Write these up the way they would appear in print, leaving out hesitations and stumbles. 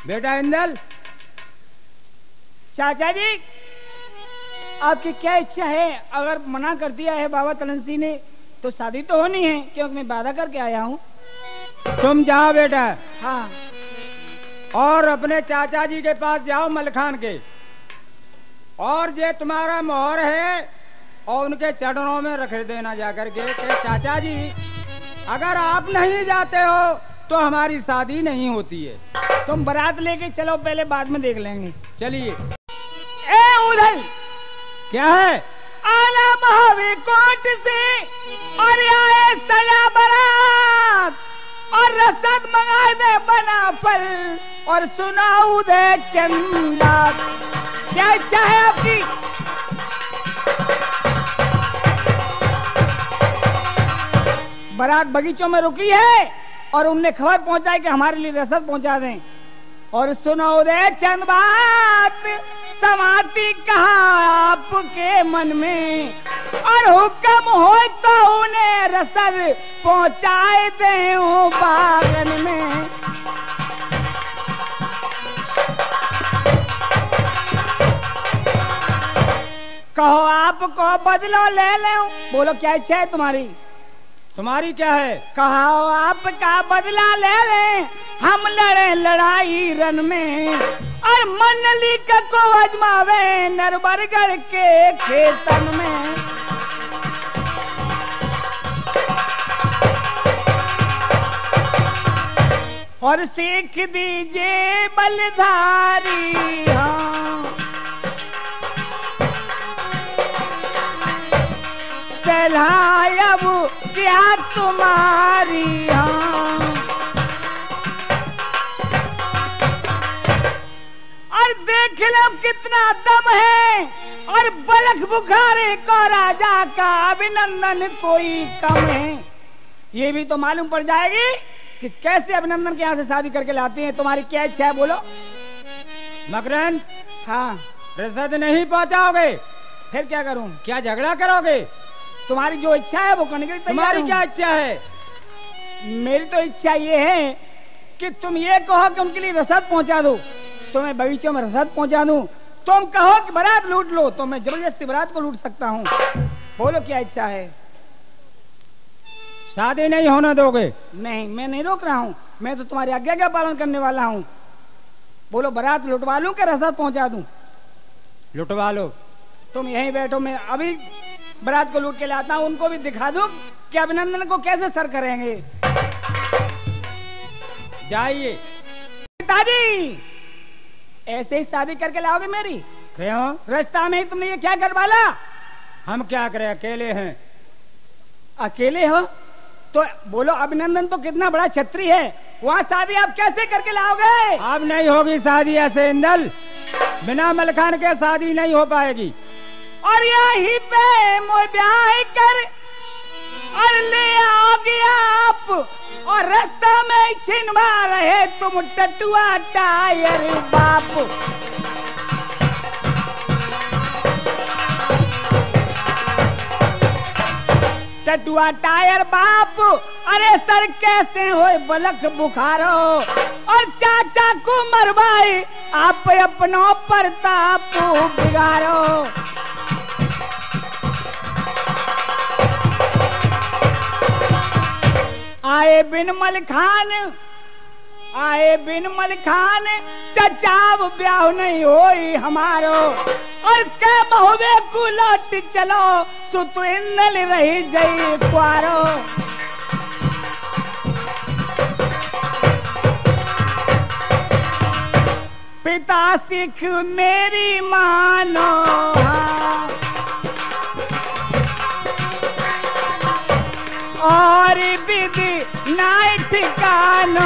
बेटा इंदल। चाचा जी, आपकी क्या इच्छा है? अगर मना कर दिया है बाबा तलनसी ने तो शादी तो होनी है, क्योंकि मैं वादा करके आया हूँ। तुम जाओ बेटा। हाँ। और अपने चाचा जी के पास जाओ मलखान के, और ये तुम्हारा मोहर है और उनके चरणों में रख देना जाकर के चाचा जी अगर आप नहीं जाते हो तो हमारी शादी नहीं होती है। तुम बारात लेके चलो, पहले बाद में देख लेंगे। चलिए। ए उधर क्या है? आला महावीर कोट से और आए सया बारात और रसद मंगा दे बना फल और सुनाऊ दे चंदा। क्या इच्छा है आपकी? बारात बगीचों में रुकी है और उनने खबर पहुंचाई कि हमारे लिए रसद पहुंचा दें। और सुनो दे चंद बात समाती कहा आपके मन में, और हुक्म हो तो उन्हें रसद पहुंचाए दे बागन में। कहो आपको बदलो ले ले। बोलो क्या इच्छा है तुम्हारी? तुम्हारी क्या है? कहो आपका बदला ले ले, हम लड़े लड़ाई रन में और मंडली को अजमावे नरबरगढ़ के खेतन में। और सीख दीजिए बलधारी हाँ सलाह अब क्या तुम्हारी हाँ। और देख लो कितना दम है और बलख बुखारे को राजा का अभिनंदन कोई कम है। ये भी तो मालूम पड़ जाएगी कि कैसे अभिनंदन के यहाँ से शादी करके लाते हैं। तुम्हारी क्या इच्छा है बोलो? मकरंद। हाँ। रसद नहीं पहुंचाओगे? फिर क्या करूं? क्या झगड़ा करोगे? तुम्हारी जो इच्छा है वो करने के लिए तैयार हूं। तुम्हारी क्या इच्छा है? मेरी तो इच्छा ये है कि तुम ये कहो कि उनके लिए रसद पहुंचा दो तो मैं बगीचों में रसद पहुंचा दूं। तुम कहो कि बारात लूट लो तो मैं जबरदस्ती बारात को लूट सकता हूं। बोलो क्या इच्छा है? शादी नहीं होने दोगे? नहीं, मैं नहीं रोक रहा हूं, मैं तो तुम्हारी आज्ञा का पालन करने वाला हूं। बोलो बारात लुटवा लूं कि रसद पहुंचा दूं? लुटवा लो। तुम यहीं बैठो, मैं अभी बारात को लूट के लाता हूं, उनको भी दिखा दूं कि अभिनंदन को कैसे सर करेंगे। जाइए। पिताजी ऐसे ही शादी करके लाओगे मेरी? क्यों? रास्ता में ही तुमने ये क्या कर डाला? हम क्या करें, अकेले हैं। अकेले हो तो बोलो अभिनंदन तो कितना बड़ा छत्री है, वहाँ शादी आप कैसे करके लाओगे? अब नहीं होगी शादी ऐसे इंदल, बिना मलखान के शादी नहीं हो पाएगी। और यही पे मोह ब्याह कर और ले आओगे आप और रास्ता में छिनवा रहे तुम टटुआ टायर बाप। टटुआ टायर बाप, अरे सर कैसे हो बलख बुखारो और चाचा को मरवाए आप अपनों पर ताप बिगाड़ो। आए बिन मल खान चचाव ब्याह नहीं होई हमारो और के बहुवे को लौट चलो सुत इंदल रही जई क्वारो। पिता सिख मेरी मानो और विधि नाई ठिकानो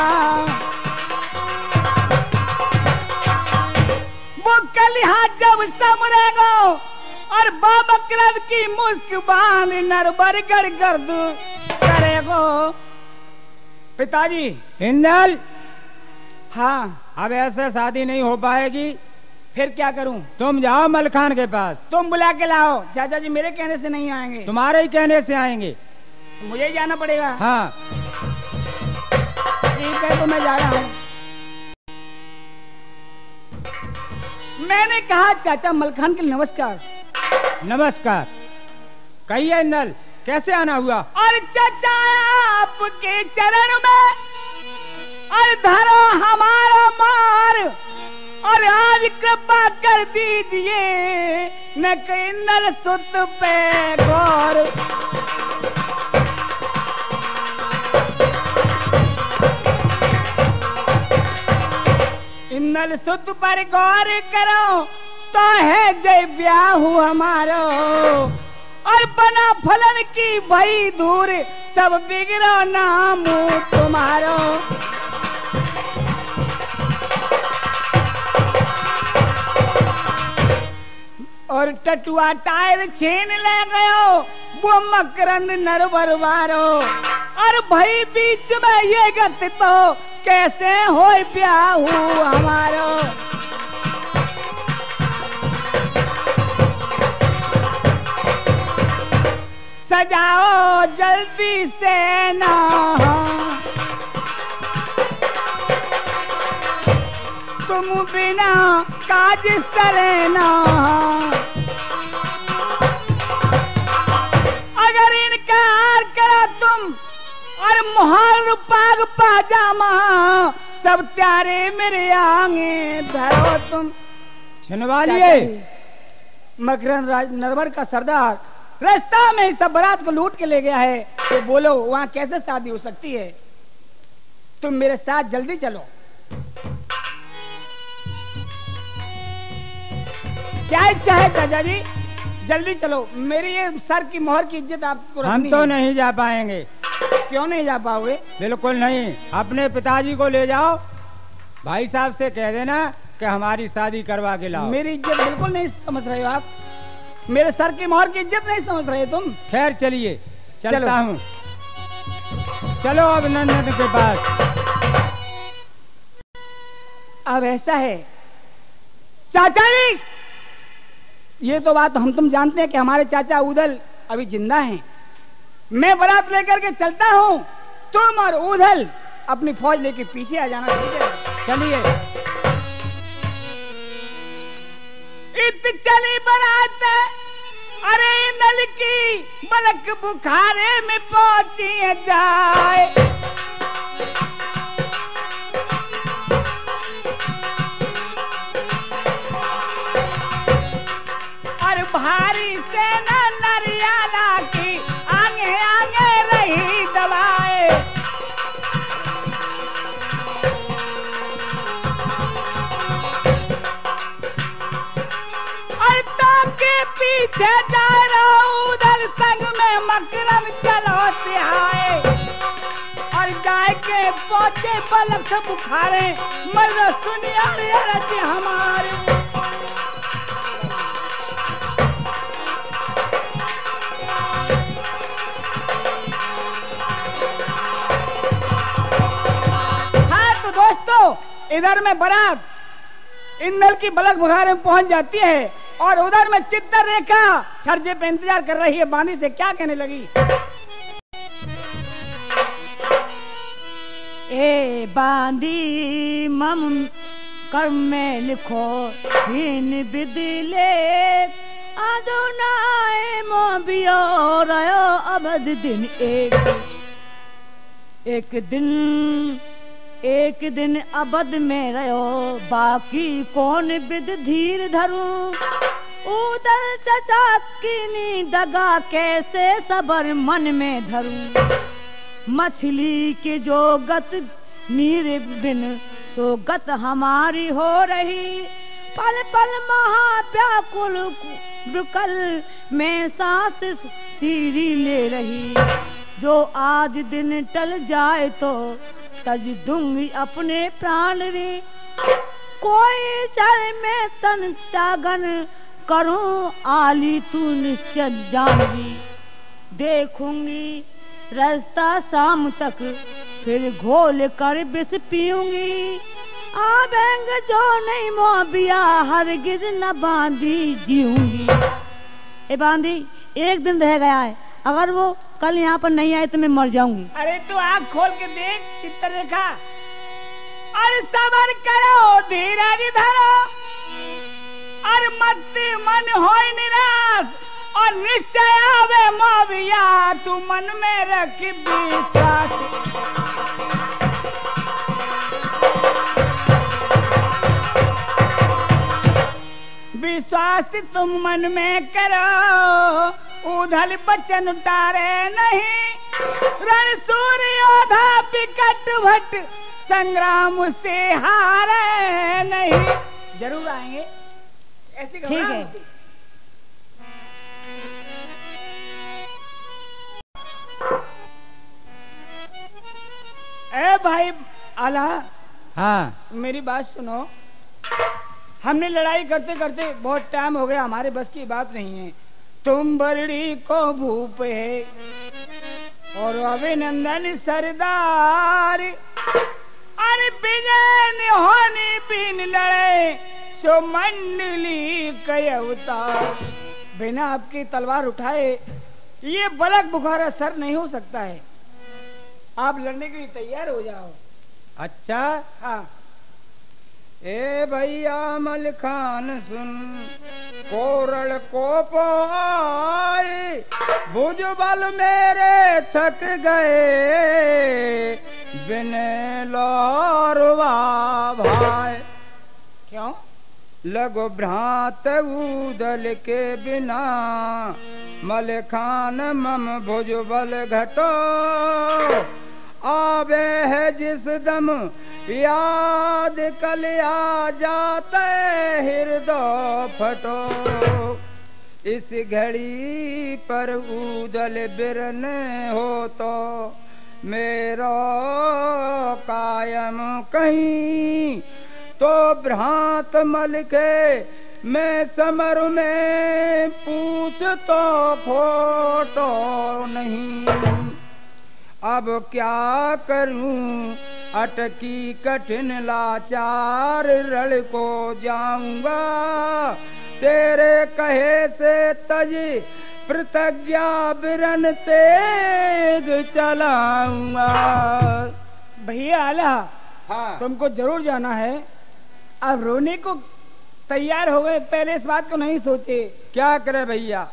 वो कलिहा जब समरेगो और बाबा करद की मुस्क बांध नरबरगढ़ गर्द करेगो। पिताजी। इंदल। हाँ। अब ऐसे शादी नहीं हो पाएगी। फिर क्या करूं? तुम जाओ मलखान के पास। तुम बुला के लाओ। चाचा जी मेरे कहने से नहीं आएंगे? तुम्हारे ही कहने से आएंगे। मुझे ही जाना पड़ेगा? हाँ। ठीक है तो मैं जा रहा हूँ। मैंने कहा चाचा मलखान के नमस्कार। नमस्कार। कहिए इंदल, कैसे आना हुआ? और चाचा आपके चरण में और धरो हमारा मार, और आज कृपा कर दीजिए न इंदल सुत पे गौर। इंदल सुत पर गौर करो तो है जय ब्याहू हमारो, और बना फलन की भई दूर सब बिगड़ो नाम तुम्हारो। और टटुआ टायर छीन ले गयो वो मकरंद नरवर वारो, और भई बीच में ये गत तो कैसे हो ब्याहू हमारो। सजाओ जल्दी से ना तुम बिना काज सरे ना, अगर इनकार करा तुम और मुहार पाग पाजामा सब प्यारे मेरे आगे धरो तुम। छिनवा लिए मकरंद राज नरवर का सरदार रास्ता में सब बारात को लूट के ले गया है, तो बोलो वहाँ कैसे शादी हो सकती है? तुम मेरे साथ जल्दी चलो। क्या इच्छा है चाचा जी? जल्दी चलो, मेरी ये सर की मोहर की इज्जत आपको रखनी है। हम तो नहीं जा पाएंगे। क्यों नहीं जा पाओगे? बिल्कुल नहीं। अपने पिताजी को ले जाओ, भाई साहब से कह देना कि हमारी शादी करवा के लाओ। मेरी इज्जत बिल्कुल नहीं समझ रहे हो आप, मेरे सर की मोहर की इज्जत नहीं समझ रहे तुम। खैर चलिए, चलता हूँ। चलो अब नंदन के पास। अब ऐसा है चाचा जी, ये तो बात हम तुम जानते हैं कि हमारे चाचा उदल अभी जिंदा हैं। मैं बारात लेकर के चलता हूँ, तुम और उदल अपनी फौज लेके पीछे आ जाना। चलिए। इत चली बारात, अरे नल की बलक बुखारे में पहुंची जाए, और भारी सेना नरियाला की आगे आगे रही दबाए, और तो के पीछे जा रहा उधर संग में मकरंद चलो से आए, और जाए के पहुंचे बलक बुखारे मर सुनिया रे हमारे। इधर में बारात इंदल की बलक बुखार में पहुंच जाती है, और उधर में चित्तर रेखा छर्जे पे इंतजार कर रही है। बांदी से क्या कहने लगी? ए बांदी मम कर्म में लिखो हीन बिदले अदुनाए मोबियो रयो अबद दिन एक दिन अबद में रहो, बाकी कौन बिद धीर धरू, उदल चचा की दगा कैसे सबर मन में धरू, मछली के जो गत नीर बिन सो गत हमारी हो रही, पल पल महाव्याकुल विकल में सांस सीरी ले रही, जो आज दिन टल जाए तो तज दूंगी अपने प्राण रे, कोई चर में तन त्यागन करूं आली तू निश्चय जानवी, देखूंगी रास्ता शाम तक फिर घोल कर विष पीऊंगी, आवेंग जो नहीं मोबिया हरगिज न बांधी जीऊंगी। ए बांदी एक दिन रह गया है, अगर वो कल यहाँ पर नहीं आए तो मैं मर जाऊंगी। अरे तू आँख खोल के देख चित्ररेखा, और सबर करो धीरज धरो, हो निराश और निश्चय आवे माविया, तू मन में रख विश्वास। विश्वास तुम मन में करो, उधल बचन उतारे नहीं। रण सूर्योधा विकट भट, संग्राम से हारे नहीं। जरूर आएंगे, ऐसी ठीक है। ए भाई आला, हाँ मेरी बात सुनो। हमने लड़ाई करते करते बहुत टाइम हो गया, हमारे बस की बात नहीं है। तुम बरड़ी को भूप है और अभिनंदन सरदार, अरे विजय होनी बिन लड़े सो मंडली कय अवतार। बिना आपकी तलवार उठाए ये बलक बुखारा सर नहीं हो सकता है। आप लड़ने के लिए तैयार हो जाओ। अच्छा। हाँ। ए भैया मलखान सुन, कोरल को पाए, भुजबल मेरे थक गए, बिन लौरवा भाई। क्यों? लगो भ्रात उदल के बिना, मलखान मम भुजबल घटो, आवे है जिस दम याद कल आ जाते हृदय फटो। इस घड़ी पर उदल बिरन हो तो, मेरो कायम कहीं तो भ्रांत मल के मैं समर में पूछ तो खोटो नहीं। अब क्या करूं अटकी कठिन लाचार, रण को जाऊंगा तेरे कहे से तज, प्रतिज्ञा बिरन तेग चलाऊंगा। भैया आला, हाँ तुमको जरूर जाना है। अब रोने को तैयार हो गए, पहले इस बात को नहीं सोचे। क्या करे भैया?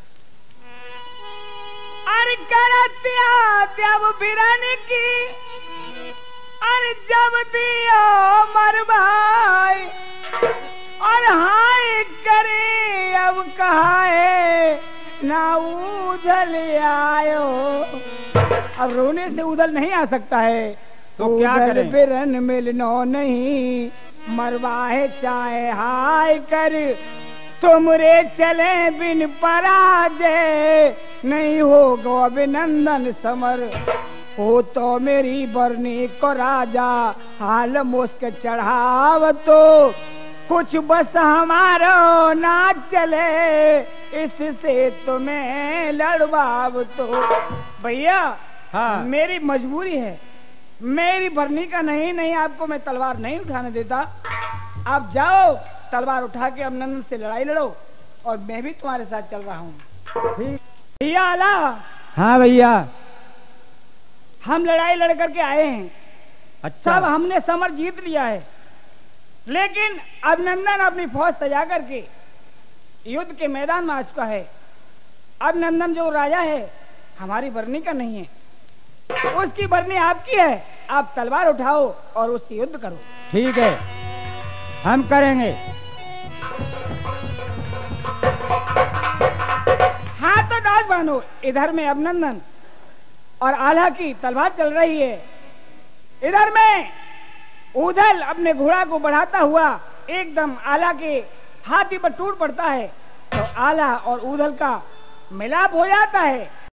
अरे करत्या जब बिरन की, अरे जब दियो मर भाई, और हाय करे अब कहाए ना उधल आयो। अब रोने से उधल नहीं आ सकता है, तो क्या करें? बिरन मिलनो नहीं, मरवाहे चाहे हाय कर, तुमरे चले बिन पराजय, नहीं होगो अभिनंदन समर। हो तो मेरी बरनी को राजा, हाल मुस्क चढ़ाव तो, कुछ बस हमारो ना चले, इससे तुम्हें लड़वाव तो। भैया हाँ मेरी मजबूरी है, मेरी बरनी का नहीं आपको मैं तलवार नहीं उठाने देता। आप जाओ, तलवार उठा के अभिनंदन से लड़ाई लड़ो, और मैं भी तुम्हारे साथ चल रहा हूँ। भैया आला, हाँ भैया। हम लड़ाई लड़ करके आए हैं। अच्छा। सब हमने समर जीत लिया है, लेकिन अभिनंदन अपनी फौज सजा करके युद्ध के मैदान में आ चुका है। अभिनंदन जो राजा है हमारी बरनी का नहीं है, उसकी बरनी आपकी है। आप तलवार उठाओ और उससे युद्ध करो। ठीक है, हम करेंगे। हाँ तो डाक बांधो। इधर में अभिनंदन और आल्हा की तलवार चल रही है, इधर में उधल अपने घोड़ा को बढ़ाता हुआ एकदम आल्हा के हाथी पर टूट पड़ता है, तो आल्हा और उधल का मिलाप हो जाता है।